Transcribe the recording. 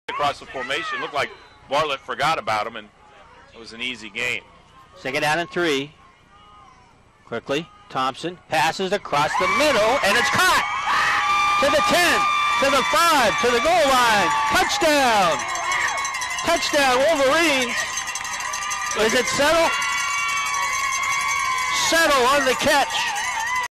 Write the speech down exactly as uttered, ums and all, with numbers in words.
across the formation. It looked like Bartlett forgot about him, and it was an easy game. Second down and three. Quickly, Thompson passes across the middle, and it's caught! To the ten, to the five, to the goal line. Touchdown! Touchdown, Wolverines. Is it Settle? Settle on the catch.